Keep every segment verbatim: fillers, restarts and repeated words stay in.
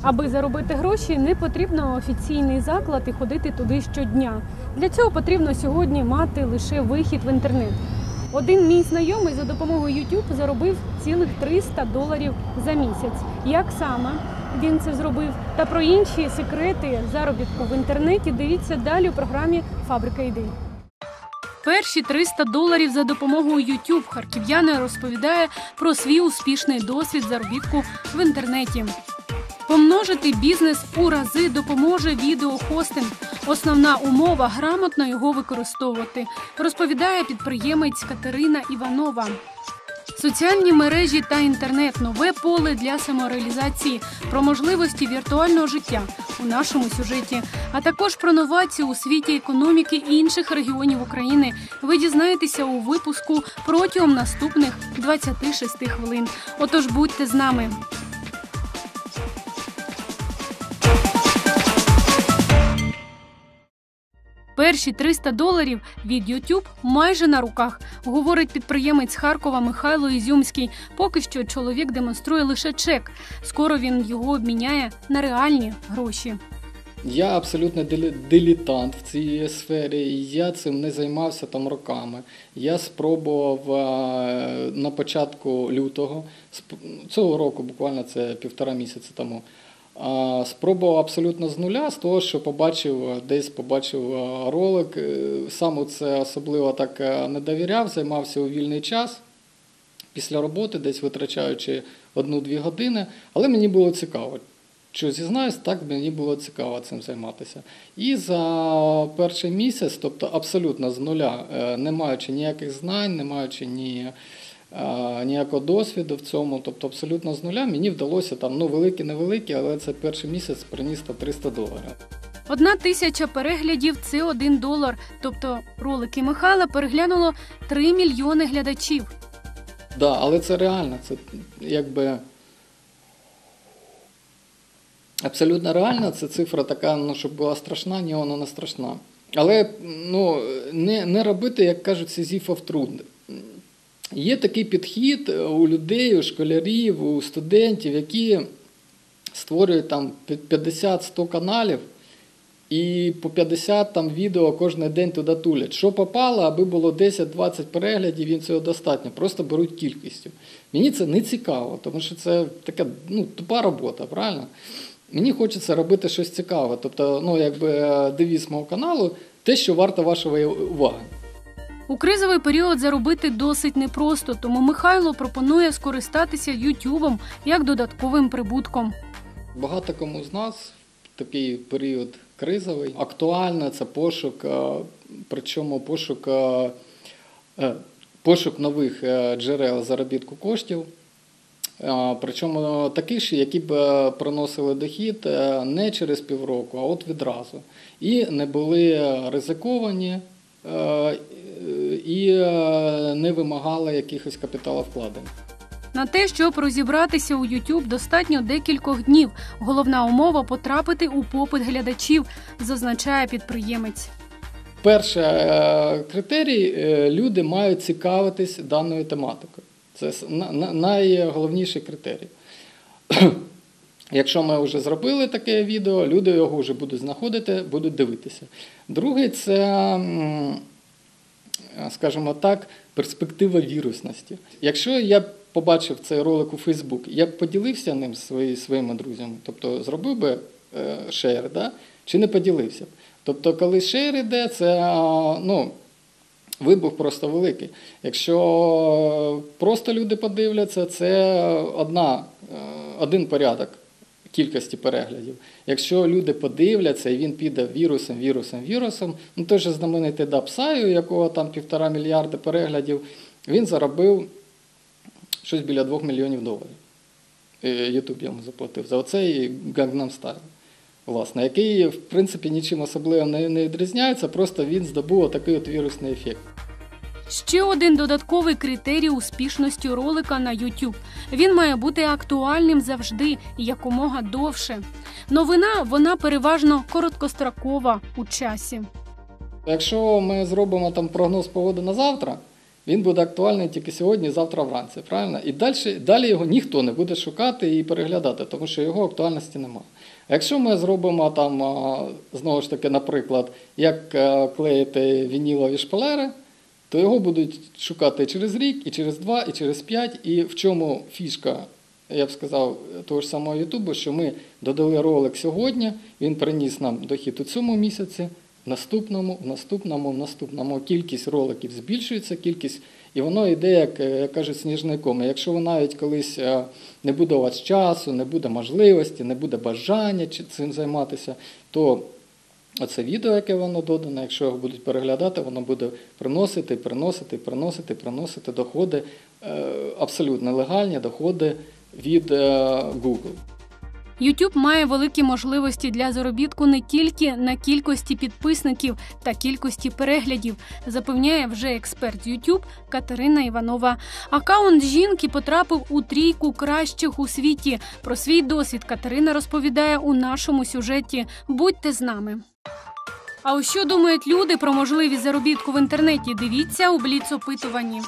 Аби заробити гроші, не потрібно офіційний заклад і ходити туди щодня. Для цього потрібно сьогодні мати лише вихід в інтернет. Один мій знайомий за допомогою YouTube заробив цілих триста доларів за місяць. Як саме він це зробив? Та про інші секрети заробітку в інтернеті дивіться далі у програмі «Фабрика ідей». Перші триста доларів за допомогою YouTube харків'янин розповідає про свій успішний досвід заробітку в інтернеті. Помножити бізнес у рази допоможе відеохостинг. Основна умова – грамотно його використовувати, розповідає підприємець Катерина Іванова. Соціальні мережі та інтернет – нове поле для самореалізації, про можливості віртуального життя у нашому сюжеті, а також про новації у світі економіки інших регіонів України. Ви дізнаєтеся у випуску протягом наступних двадцяти шести хвилин. Отож, будьте з нами. Перші триста доларів від YouTube майже на руках, говорить підприємець Харкова Михайло Ізюмський. Поки що чоловік демонструє лише чек. Скоро він його обміняє на реальні гроші. Я абсолютно дилетант в цій сфері, я цим не займався там роками. Я спробував на початку лютого, цього року, буквально це півтора місяця тому, спробував абсолютно з нуля, з того, що побачив, десь побачив ролик, сам це особливо так не довіряв, займався у вільний час, після роботи, десь витрачаючи одну-дві години, але мені було цікаво. Що зізнаюсь, так мені було цікаво цим займатися. І за перший місяць, тобто абсолютно з нуля, не маючи ніяких знань, не маючи ні, ніякого досвіду в цьому, тобто абсолютно з нуля, мені вдалося, там, ну великі-невеликі, але це перший місяць приніс триста доларів. Одна тисяча переглядів – це один долар. Тобто ролики Михайла переглянуло три мільйони глядачів. Так, да, але це реально, це якби... Абсолютно реально, це цифра така, ну, щоб була страшна, ні, вона не страшна. Але ну, не, не робити, як кажуть, сізіфов труд. Є такий підхід у людей, у школярів, у студентів, які створюють там п'ятдесят-сто каналів і по п'ятдесят там відео кожен день туди тулять. Що попало, аби було десять-двадцять переглядів, їм цього достатньо, просто беруть кількістю. Мені це не цікаво, тому що це така, ну, тупа робота, правильно? Мені хочеться робити щось цікаве, тобто, ну, якби девіз мого каналу – те, що варто вашої уваги. У кризовий період заробити досить непросто, тому Михайло пропонує скористатися ютубом як додатковим прибутком. Багато кому з нас в такий період кризовий актуально – це пошук, причому пошук, пошук нових джерел заробітку коштів. Причому такі ж, які б приносили дохід не через півроку, а от відразу. І не були ризиковані, і не вимагали якихось капіталовкладень. На те, щоб розібратися у YouTube, достатньо декількох днів. Головна умова – потрапити у попит глядачів, зазначає підприємець. Перший критерій – люди мають цікавитись даною тематикою. Це найголовніший критерій. Якщо ми вже зробили таке відео, люди його вже будуть знаходити, будуть дивитися. Другий – це, скажімо так, перспектива вірусності. Якщо я побачив цей ролик у Facebook, я б поділився ним зі своїми друзями, тобто зробив би шейр, да? Чи не поділився б. Тобто, коли шейр йде, це, ну, вибух просто великий. Якщо просто люди подивляться, це одна, один порядок кількості переглядів. Якщо люди подивляться і він піде вірусом, вірусом, вірусом, ну той же знаменитий Дапсаю, якого там півтора мільярда переглядів, він заробив щось біля двох мільйонів доларів. Ютуб йому заплатив за оцей Gangnam Style. Власне, який, в принципі, нічим особливим не відрізняється, просто він здобув такий от вірусний ефект. Ще один додатковий критерій успішності ролика на YouTube. Він має бути актуальним завжди і якомога довше. Новина, вона переважно короткострокова у часі. Якщо ми зробимо там прогноз погоди на завтра, він буде актуальний тільки сьогодні, завтра вранці, правильно? І далі, далі його ніхто не буде шукати і переглядати, тому що його актуальності немає. А якщо ми зробимо там, знову ж таки, наприклад, як клеїти вінілові шпалери, то його будуть шукати і через рік, і через два, і через п'ять. І в чому фішка, я б сказав, того ж самого Ютубу, що ми додали ролик сьогодні, він приніс нам дохід у цьому місяці, в наступному, в наступному, в наступному. Кількість роликів збільшується, кількість, і воно йде, як, як кажуть, сніжником. І якщо ви навіть колись не буде у вас часу, не буде можливості, не буде бажання цим займатися, то оце відео, яке воно додане, якщо його будуть переглядати, воно буде приносити, приносити, приносити, приносити доходи, абсолютно легальні доходи від Google. YouTube має великі можливості для заробітку не тільки на кількості підписників та кількості переглядів, запевняє вже експерт з YouTube Катерина Іванова. Акаунт жінки потрапив у трійку кращих у світі. Про свій досвід Катерина розповідає у нашому сюжеті. Будьте з нами. А ось що думають люди про можливість заробітку в інтернеті? Дивіться у Бліц-опитуванні.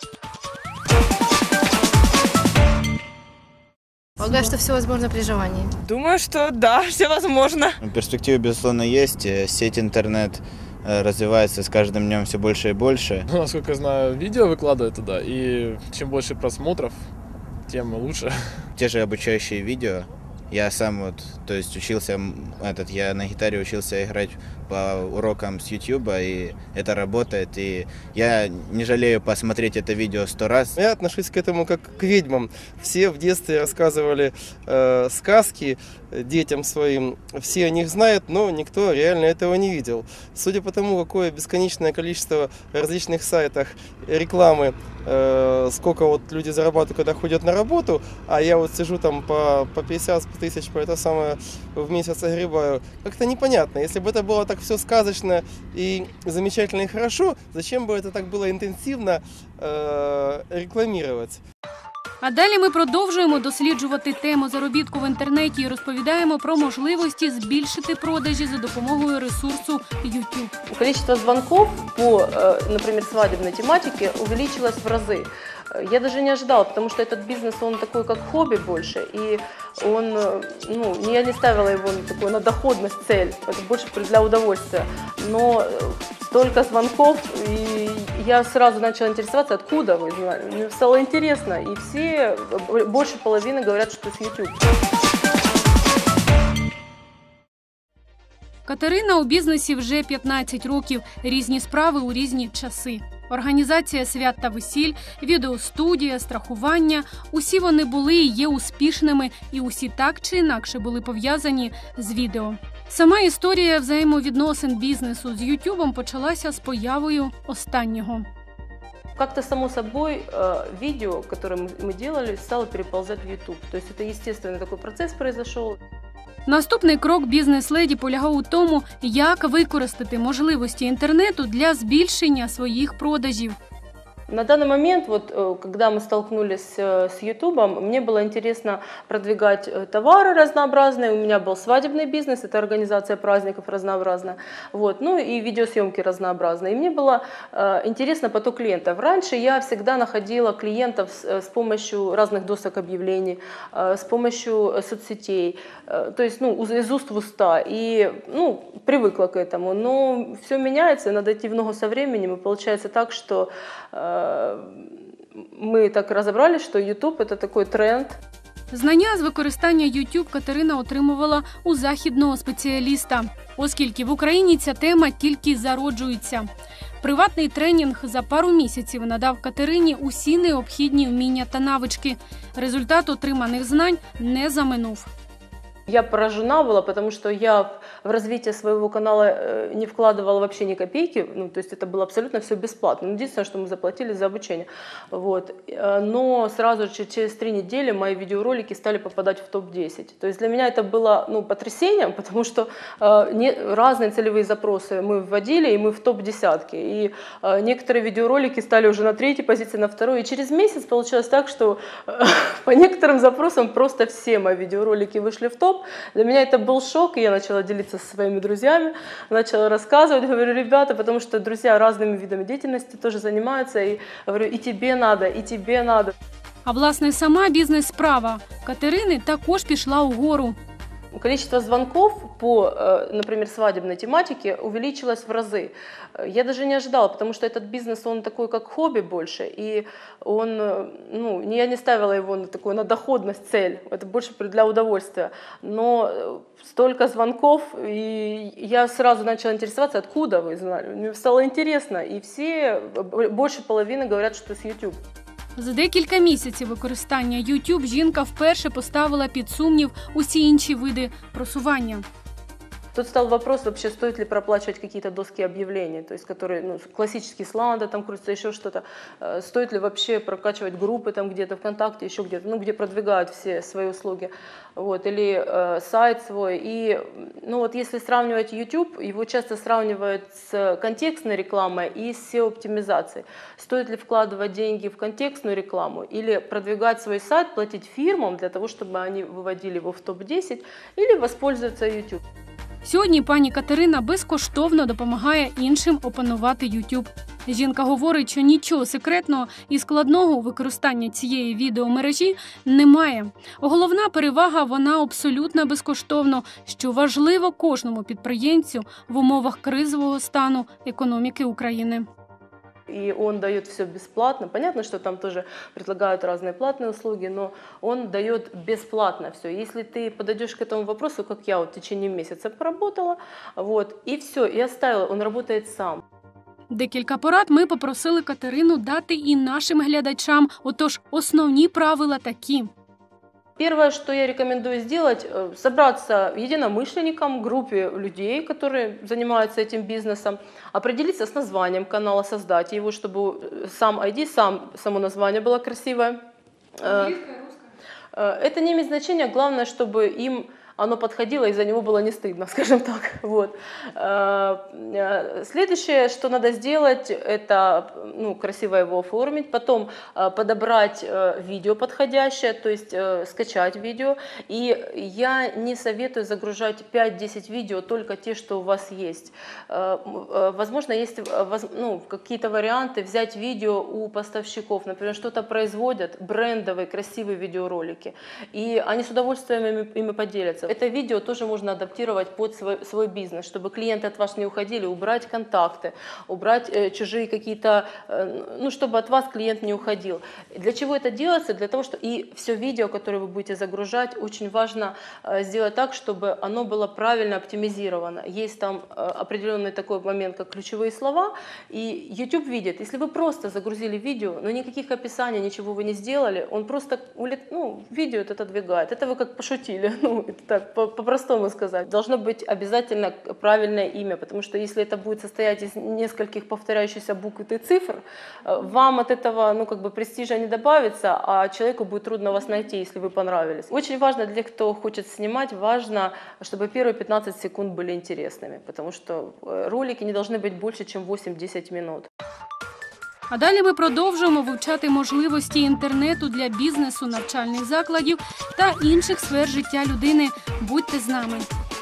Полагаю, что все возможно при желании. Думаю, что да, все возможно. Перспективы, безусловно, есть. Сеть интернет развивается с каждым днем все больше и больше. Ну, насколько я знаю, видео выкладывают туда, и чем больше просмотров, тем лучше. Те же обучающие видео. Я сам вот, то есть учился, этот, я на гитаре учился играть по урокам с Ютуба, и это работает, и я не жалею посмотреть это видео сто раз. Я отношусь к этому как к ведьмам. Все в детстве рассказывали э, сказки детям своим, все о них знают, но никто реально этого не видел. Судя по тому, какое бесконечное количество различных сайтах рекламы, э, сколько вот люди зарабатывают, когда ходят на работу, а я вот сижу там по, по пятьдесят тысяч по это самое в месяц огребаю, как-то непонятно. Если бы это было так все сказочно и замечательно и хорошо, зачем бы это так было интенсивно э, рекламировать? А далі ми продовжуємо досліджувати тему заробітку в інтернеті і розповідаємо про можливості збільшити продажі за допомогою ресурсу YouTube. Количество звонков по, например, свадебной тематике увеличилось в разы. Я даже не ожидала, потому что этот бизнес, он такой как хобби больше, и он, ну, я не ставила его на такую, на доходность цель, это больше для удовольствия, но столько звонков, и я сразу начала интересоваться, откуда вы знали, мне стало интересно, и все, больше половины говорят, что с YouTube. Катерина у бізнесі вже п'ятнадцять років, різні справи у різні часи. Організація свят та весіль, відеостудія, страхування – усі вони були і є успішними, і усі так чи інакше були пов'язані з відео. Сама історія взаємовідносин бізнесу з Ютубом почалася з появою останнього. Как-то само собой видео, которое мы делали, стало переползать в YouTube. То есть это естественный такой процесс произошел. Наступний крок бізнес-леді полягав у тому, як використати можливості інтернету для збільшення своїх продажів. На данный момент, вот, когда мы столкнулись с YouTube, мне было интересно продвигать товары разнообразные. У меня был свадебный бизнес, это организация праздников разнообразная, вот, ну и видеосъемки разнообразные. И мне было э, интересно поток клиентов. Раньше я всегда находила клиентов с, с помощью разных досок объявлений, э, с помощью соцсетей, э, то есть ну, из уст в уста. И ну, привыкла к этому. Но все меняется, надо идти в ногу со временем. И получается так, что э, ми так розібралися, що YouTube – це такий тренд. Знання з використання YouTube Катерина отримувала у західного спеціаліста, оскільки в Україні ця тема тільки зароджується. Приватний тренінг за пару місяців надав Катерині усі необхідні вміння та навички. Результат отриманих знань не заминув. Я поражена была, потому что я в развитие своего канала не вкладывала вообще ни копейки, ну, то есть это было абсолютно все бесплатно. Единственное, что мы заплатили за обучение. Вот. Но сразу же через три недели мои видеоролики стали попадать в топ десять. То есть для меня это было ну, потрясением, потому что э, не, разные целевые запросы мы вводили, и мы в топ десятки. И э, некоторые видеоролики стали уже на третьей позиции, на второй. И через месяц получилось так, что э, по некоторым запросам просто все мои видеоролики вышли в топ. Для меня это был шок, и я начала делиться со своими друзьями, начала рассказывать, говорю, ребята, потому что друзья разными видами деятельности тоже занимаются, и говорю, и тебе надо, и тебе надо. А власне, сама бізнес-справа Катерини також пішла угору. Количество звонков по, например, свадебной тематике увеличилось в разы. Я даже не ожидала, потому что этот бизнес, он такой как хобби больше, и он, ну, я не ставила его на такую, на доходность цель, это больше для удовольствия. Но столько звонков, и я сразу начала интересоваться, откуда вы знали. Мне стало интересно, и все, больше половины говорят, что с YouTube. За декілька місяців використання YouTube жінка вперше поставила під сумнів усі інші види просування. Тут стал вопрос, вообще стоит ли проплачивать какие-то доски объявлений, то есть которые, ну, классические сланды, там крутится еще что-то, стоит ли вообще прокачивать группы там где-то ВКонтакте, еще где-то, ну, где продвигают все свои услуги, вот, или э, сайт свой. И, ну, вот если сравнивать YouTube, его часто сравнивают с контекстной рекламой и с эс и о-оптимизацией. Стоит ли вкладывать деньги в контекстную рекламу или продвигать свой сайт, платить фирмам для того, чтобы они выводили его в топ десять, или воспользоваться YouTube. Сьогодні пані Катерина безкоштовно допомагає іншим опанувати YouTube. Жінка говорить, що нічого секретного і складного у використанні цієї відеомережі немає. Головна перевага – вона абсолютно безкоштовно, що важливо кожному підприємцю в умовах кризового стану економіки України. И он дает все бесплатно. Понятно, что там тоже предлагают разные платные услуги, но он дает бесплатно все. Если ты подойдешь к этому вопросу, как я вот в течение месяца поработала, вот, и все, и оставила, он работает сам. Декілька порад ми попросили Катерину дати і нашим глядачам. Отож, основні правила такі. Первое, что я рекомендую сделать, собраться единомышленникам, группе людей, которые занимаются этим бизнесом, определиться с названием канала, создать его, чтобы сам ай ди, сам, само название было красивое. Английское, русское? Это не имеет значения, главное, чтобы им оно подходило, и за него было не стыдно, скажем так. Вот. Следующее, что надо сделать, это, ну, красиво его оформить, потом подобрать видео подходящее, то есть скачать видео. И я не советую загружать пять-десять видео, только те, что у вас есть. Возможно, есть, ну, какие-то варианты взять видео у поставщиков, например, что-то производят, брендовые, красивые видеоролики, и они с удовольствием ими, ими поделятся. Это видео тоже можно адаптировать под свой, свой бизнес, чтобы клиенты от вас не уходили, убрать контакты, убрать э, чужие какие-то, э, ну, чтобы от вас клиент не уходил. Для чего это делается? Для того, что и все видео, которое вы будете загружать, очень важно э, сделать так, чтобы оно было правильно оптимизировано. Есть там э, определенный такой момент, как ключевые слова, и YouTube видит, если вы просто загрузили видео, но никаких описаний, ничего вы не сделали, он просто, ну, видео это отодвигает. Это вы как пошутили, ну, это так, по-простому сказать. Должно быть обязательно правильное имя, потому что если это будет состоять из нескольких повторяющихся букв и цифр, вам от этого, ну, как бы престижа не добавится, а человеку будет трудно вас найти, если вы понравились. Очень важно для тех, кто хочет снимать, важно, чтобы первые пятнадцать секунд были интересными, потому что ролики не должны быть больше, чем восемь-десять минут. А далі ми продовжуємо вивчати можливості інтернету для бізнесу, навчальних закладів та інших сфер життя людини. Будьте з нами.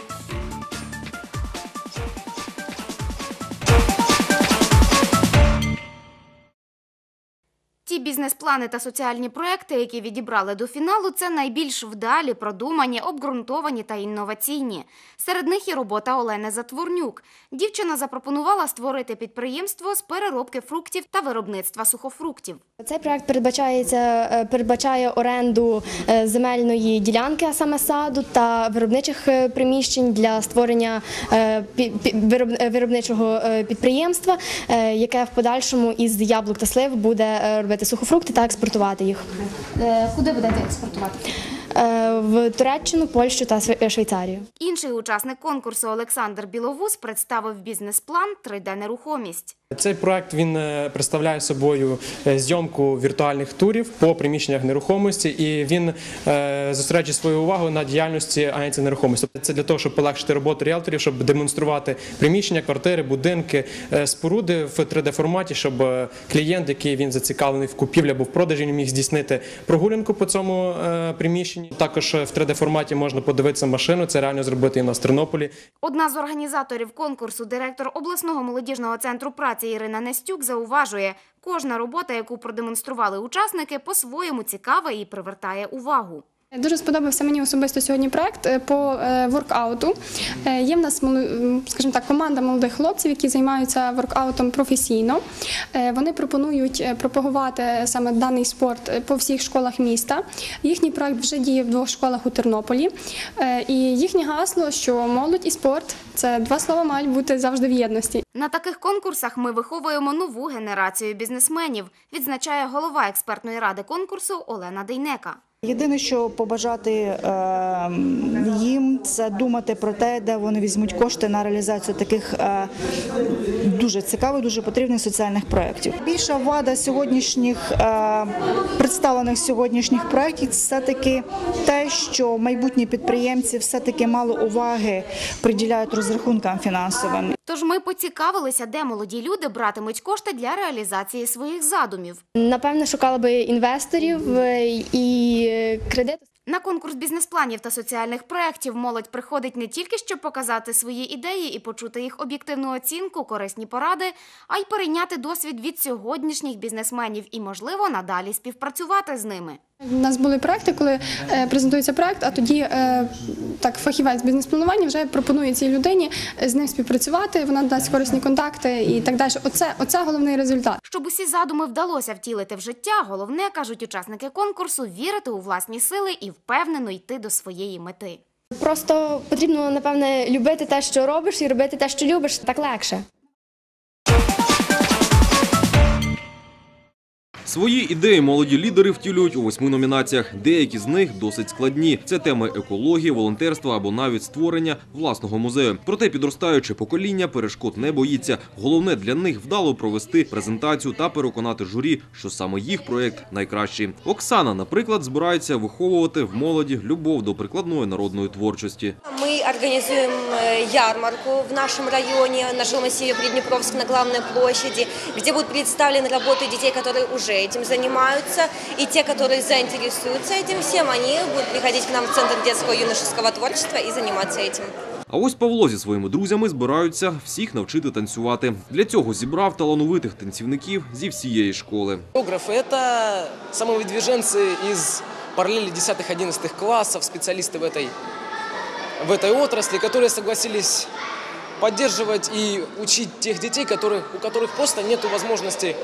Ті бізнес-плани та соціальні проекти, які відібрали до фіналу, це найбільш вдалі, продумані, обґрунтовані та інноваційні. Серед них і робота Олени Затворнюк. Дівчина запропонувала створити підприємство з переробки фруктів та виробництва сухофруктів. Цей проект передбачається, передбачає оренду земельної ділянки, а саме саду, та виробничих приміщень для створення виробничого підприємства, яке в подальшому із яблук та слив буде робити сухофрукти та експортувати їх. Куди будете експортувати? В Туреччину, Польщу та Швейцарію. Інший учасник конкурсу Олександр Біловус представив бізнес-план три де нерухомість. Цей проект він представляє собою зйомку віртуальних турів по приміщеннях нерухомості, і він зосереджує свою увагу на діяльності агенцій нерухомості. Це для того, щоб полегшити роботу ріелторів, щоб демонструвати приміщення, квартири, будинки, споруди в три де форматі, щоб клієнт, який він зацікавлений в купівлі або в продажі, міг здійснити прогулянку по цьому приміщенню. приміщенні. Також в три де-форматі можна подивитися машину, це реально зробити і в нас в Тернополі. Одна з організаторів конкурсу, директор обласного молодіжного центру праці Ірина Нестюк, зауважує, кожна робота, яку продемонстрували учасники, по-своєму цікава і привертає увагу. Дуже сподобався мені особисто сьогодні проект по воркауту. Є в нас, скажімо так, команда молодих хлопців, які займаються воркаутом професійно. Вони пропонують пропагувати саме даний спорт по всіх школах міста. Їхній проект вже діє в двох школах у Тернополі. І їхнє гасло, що молодь і спорт – це два слова мають бути завжди в єдності. На таких конкурсах ми виховуємо нову генерацію бізнесменів, відзначає голова експертної ради конкурсу Олена Дейнека. Єдине, що побажати е, їм, це думати про те, де вони візьмуть кошти на реалізацію таких е, дуже цікавих, дуже потрібних соціальних проєктів. Більша вада сьогоднішніх, е, представлених сьогоднішніх проєктів – це все-таки те, що майбутні підприємці все-таки мало уваги приділяють розрахункам фінансовим. Тож ми поцікавилися, де молоді люди братимуть кошти для реалізації своїх задумів. Напевно, шукали би інвесторів і кредит. На конкурс бізнес-планів та соціальних проєктів молодь приходить не тільки, щоб показати свої ідеї і почути їх об'єктивну оцінку, корисні поради, а й перейняти досвід від сьогоднішніх бізнесменів і, можливо, надалі співпрацювати з ними. У нас були проекти, коли презентується проект, а тоді так, фахівець бізнес-планування вже пропонує цій людині з ним співпрацювати, вона дасть корисні контакти і так далі. Оце, оце головний результат. Щоб усі задуми вдалося втілити в життя, головне, кажуть учасники конкурсу, вірити у власні сили і впевнено йти до своєї мети. Просто потрібно, напевне, любити те, що робиш, і робити те, що любиш, так легше. Свої ідеї молоді лідери втілюють у восьми номінаціях. Деякі з них досить складні. Це теми екології, волонтерства або навіть створення власного музею. Проте підростаюче покоління перешкод не боїться. Головне для них вдало провести презентацію та переконати журі, що саме їх проєкт найкращий. Оксана, наприклад, збирається виховувати в молоді любов до прикладної народної творчості. Ми організуємо ярмарку в нашому районі, на жилмассиве Приднепровск, на главной площади, де будуть представлені роботи дітей, які вже этим занимаются, и те, которые заинтересуются этим всем, они будут приходить к нам в Центр детского и юношеского творчества и заниматься этим. А ось Павло зі своїми друзями збираються всіх навчити танцювати. Для цього зібрав талановитих танцівників зі всієї школи. Хореографи – це самовидвиженці із параллели десятых-одиннадцатых классов, специалисты в этой, в этой отрасли, которые согласились поддерживать и учить тех детей, которые, у которых просто нет возможности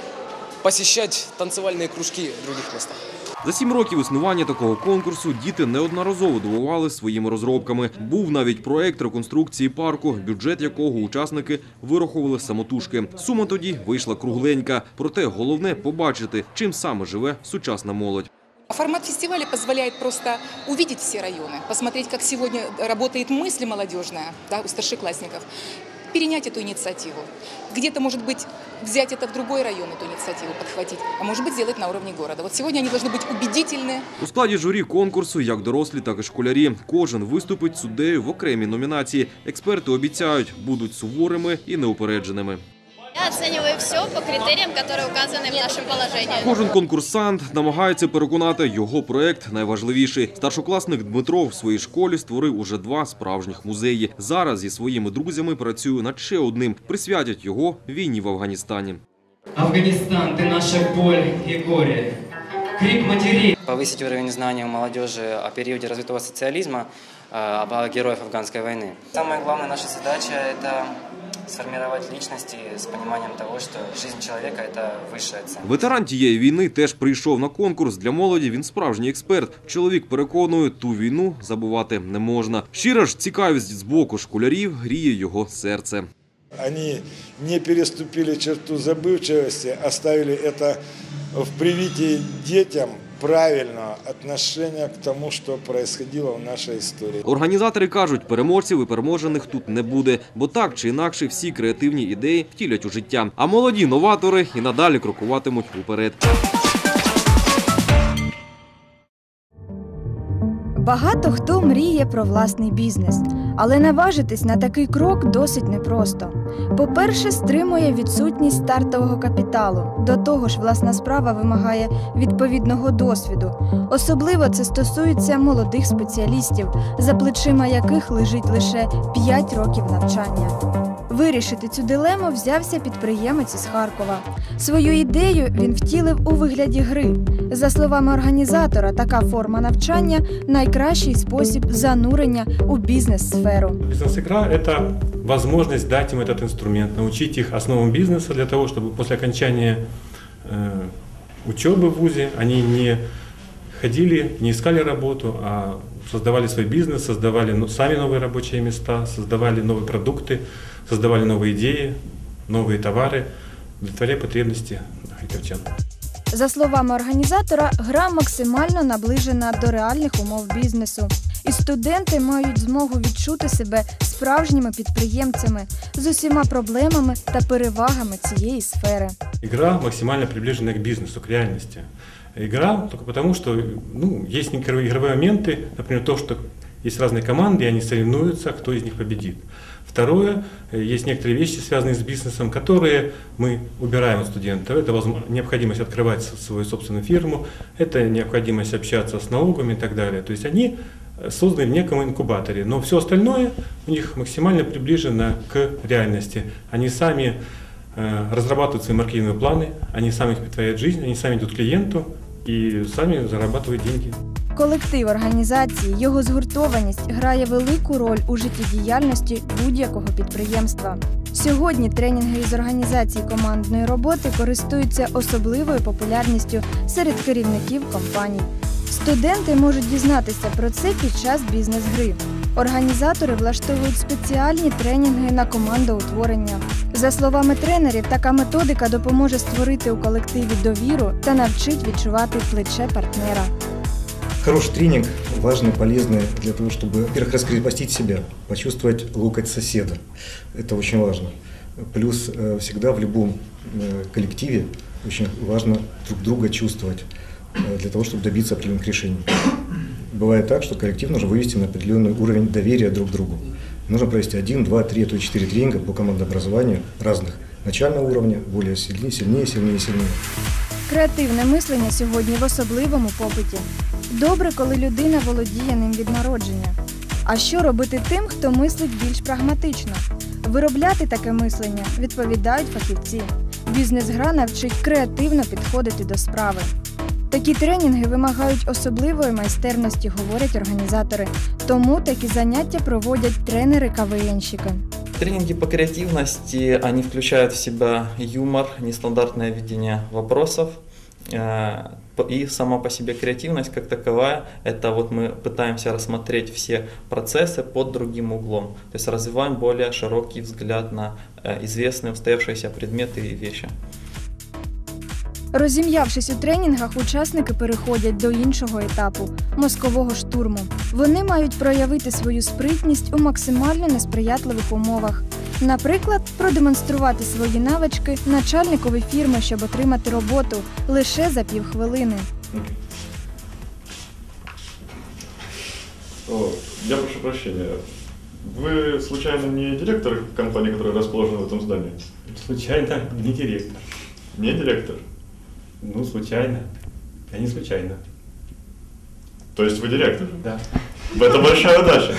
посещать танцевальные кружки в других местах. За сім років існування такого конкурсу діти неодноразово дивували своїми розробками. Був навіть проєкт реконструкції парку, бюджет якого учасники вирахували самотужки. Сума тоді вийшла кругленька. Проте головне – побачити, чим саме живе сучасна молодь. Формат фестиваля позволяет просто увидеть все районы, посмотреть, как сегодня работает мысль молодежная, да, у старшеклассников, перенять эту инициативу. Где-то, может быть, взять это в другой район, эту инициативу подхватить, а может быть, сделать на уровне города. Вот сегодня они должны быть убедительны. У складі журі конкурсу як дорослі, так і школярі. Кожен виступить суддею в окремій номінації. Експерти обіцяють, будуть суворими і неупередженими. Я оцениваю все по критериям, которые указаны в нашем положении. Кожен конкурсант намагається переконати, його проєкт найважливіший. Старшокласник Дмитро в своїй школі створив уже два справжніх музеї. Зараз зі своїми друзями працює над ще одним. Присвятять його війні в Афганістані. Афганистан, ты наша боль и горе. Крик матерей. Повысить уровень знаний у молодежи о периоде развитого социализма, о героях афганской войны. Самая главная наша задача – это сформировать личности с пониманием того, что жизнь человека – это высшая ценность. Ветеран тієї війни теж прийшов на конкурс. Для молоді він справжній експерт. Чоловік переконує, ту війну забувати не можна. Щира ж цікавість з боку школярів гріє його серце. Они не переступили черту забывчивости, оставили это в привитии детям правильного отношения к тому, що происходило в нашій історії. Організатори кажуть, переможців і переможених тут не буде, бо так чи інакше всі креативні ідеї втілять у життя. А молоді новатори і надалі крокуватимуть уперед. Багато хто мріє про власний бізнес, Але наважитись на такий крок досить непросто. По-перше, стримує відсутність стартового капіталу. До того ж, власна справа вимагає відповідного досвіду. Особливо це стосується молодих спеціалістів, за плечима яких лежить лише п'ять років навчання. Вирішити цю дилему взявся підприємець із Харкова. Свою ідею він втілив у вигляді гри. За словами організатора, така форма навчання – найкращий спосіб занурення у бізнес-сферу. Бизнес-игра – это возможность дать им этот инструмент, научить их основам бизнеса для того, чтобы после окончания э, учебы в вузе они не ходили, не искали работу, а создавали свой бизнес, создавали ну, сами новые рабочие места, создавали новые продукты, создавали новые идеи, новые товары, удовлетворяя потребности харьковчан. За словами організатора, гра максимально наближена до реальних умов бізнесу. І студенти мають змогу відчути себе справжніми підприємцями з усіма проблемами та перевагами цієї сфери. Игра максимально приближена к бизнесу, к реальности. Игра только потому, что ну, есть некоторые игровые моменты, например, то, что есть разные команды, и они соревнуются, кто из них победит. Второе, есть некоторые вещи, связанные с бизнесом, которые мы убираем от студентов. Это необходимость открывать свою собственную фирму, это необходимость общаться с налогами и так далее. То есть они созданы в неком инкубаторе, но все остальное у них максимально приближено к реальности. Они сами э, разрабатывают свои маркетинговые планы, они сами их притворяют в жизнь, они сами идут к клиенту и сами зарабатывают деньги. Колектив організації, його згуртованість грає велику роль у життєдіяльності будь-якого підприємства. Сьогодні тренінги із організації командної роботи користуються особливою популярністю серед керівників компаній. Студенти можуть дізнатися про це під час бізнес-гри. Організатори влаштовують спеціальні тренінги на командоутворення. За словами тренерів, така методика допоможе створити у колективі довіру та навчить відчувати плече партнера. Хороший тренинг важный, полезный для того, чтобы, во-первых, раскрепостить себя, почувствовать локоть соседа. Это очень важно. Плюс всегда в любом коллективе очень важно друг друга чувствовать для того, чтобы добиться определенных решений. Бывает так, что коллектив нужно вывести на определенный уровень доверия друг к другу. Нужно провести один, два, три, а то и четыре тренинга по командообразованию разных начального уровня, более сильнее, сильнее, сильнее, сильнее. Креативне мислення сьогодні в особливому попиті. Добре, коли людина володіє ним від народження. А що робити тим, хто мислить більш прагматично? Виробляти таке мислення відповідають фахівці. Бізнес-гра навчить креативно підходити до справи. Такі тренінги вимагають особливої майстерності, говорять організатори. Тому такі заняття проводять тренери-КВНщики. Тренинги по креативности, они включают в себя юмор, нестандартное видение вопросов, и сама по себе креативность как таковая, это вот мы пытаемся рассмотреть все процессы под другим углом, то есть развиваем более широкий взгляд на известные устоявшиеся предметы и вещи. Розім'явшись у тренінгах, учасники переходять до іншого етапу – мозкового штурму. Вони мають проявити свою спритність у максимально несприятливих умовах. Наприклад, продемонструвати свої навички начальникові фірми, щоб отримати роботу лише за півхвилини. О, я прошу прощения. Вы, случайно, не директор компании, которая расположена в этом здании? Случайно, не директор. Не директор? Ну, случайно. Я не случайно. То есть вы директор? Да. Это большая удача.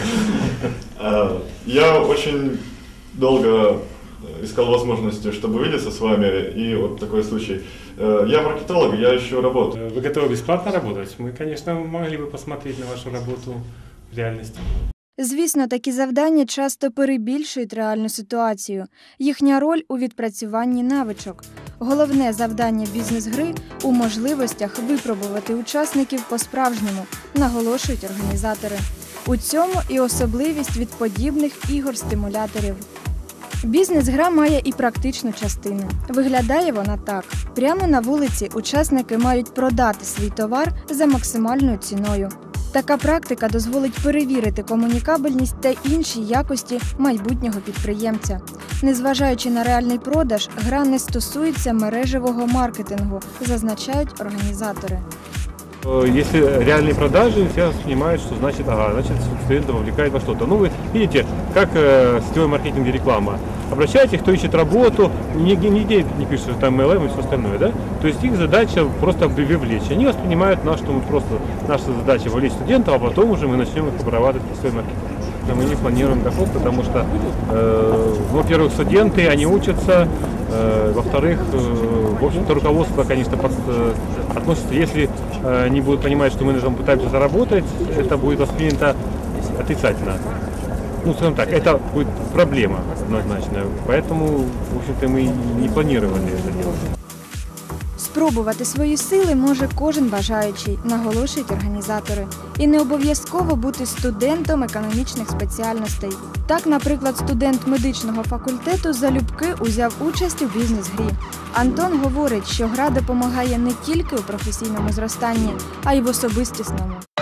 Я очень долго искал возможности, чтобы увидеться с вами, и вот такой случай. Я маркетолог, я ищу работу. Вы готовы бесплатно работать? Мы, конечно, могли бы посмотреть на вашу работу в реальности. Звісно, такі завдання часто перебільшують реальну ситуацію. Їхня роль у відпрацюванні навичок. Головне завдання бізнес-гри – у можливостях випробувати учасників по-справжньому, наголошують організатори. У цьому і особливість від подібних ігор-стимуляторів. Бізнес-гра має і практичну частину. Виглядає вона так. Прямо на вулиці учасники мають продати свій товар за максимальною ціною. Така практика дозволить перевірити комунікабельність та інші якості майбутнього підприємця. Незважаючи на реальний продаж, гра не стосується мережевого маркетингу, зазначають організатори. Если реальные продажи, все понимают, что значит, ага, значит, студентов вовлекает во что-то. Ну, вы Видите, как э, сетевой маркетинг и реклама. Обращайтесь, кто ищет работу, нигде, нигде не пишут, что там эм эл эм и все остальное, да? То есть их задача просто привлечь. Они воспринимают нас, что мы просто, наша задача вовлечь студентов, а потом уже мы начнем их обрабатывать в сетевой маркетинг. Мы не планируем доход, потому что, э, во-первых, студенты, они учатся, э, во-вторых, э, в общем-то, руководство, конечно, под, э, относится, если э, они будут понимать, что мы на этом пытаемся заработать, это будет воспринято отрицательно. Ну, скажем так, это будет проблема однозначно, поэтому, в общем-то, мы не планировали это делать. Спробувати свої сили може кожен бажаючий, наголошують організатори. І не обов'язково бути студентом економічних спеціальностей. Так, наприклад, студент медичного факультету залюбки узяв участь у бізнес-грі. Антон говорить, що гра допомагає не тільки у професійному зростанні, а й в особистісному.